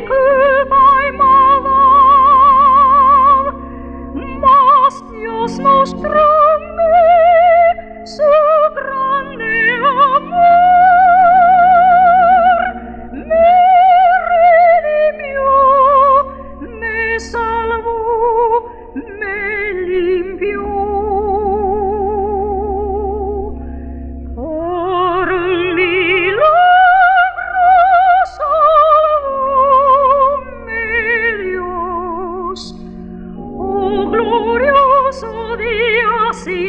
culpa y maldad, mas Dios mostrame su grande amor, me redimió, me salvó, me limpió. Por milagro salvóme Dios, oh glorioso día sin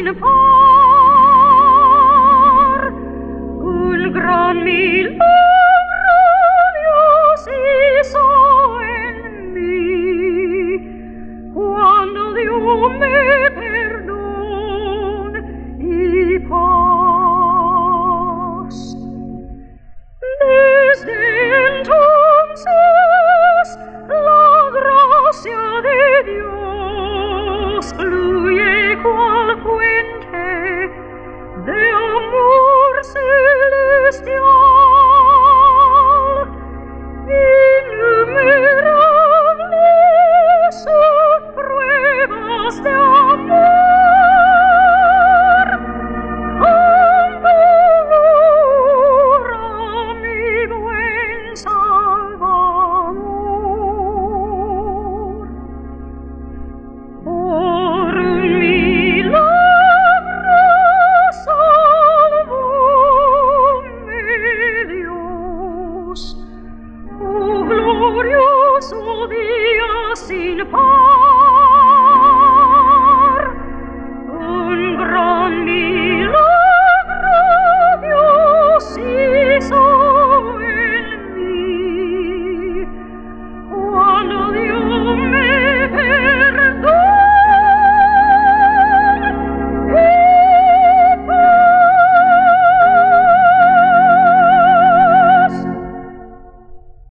par, un gran milagro Dios hizo en mí, cuando dio me perdón y paz. Desde entonces la gracia de Dios fluye cual fuente de amor celestial. Innumerables son pruebas de amor. Canto ahora mi buen Salvador. Por milagro salvóme Dios, oh glorioso día sin par.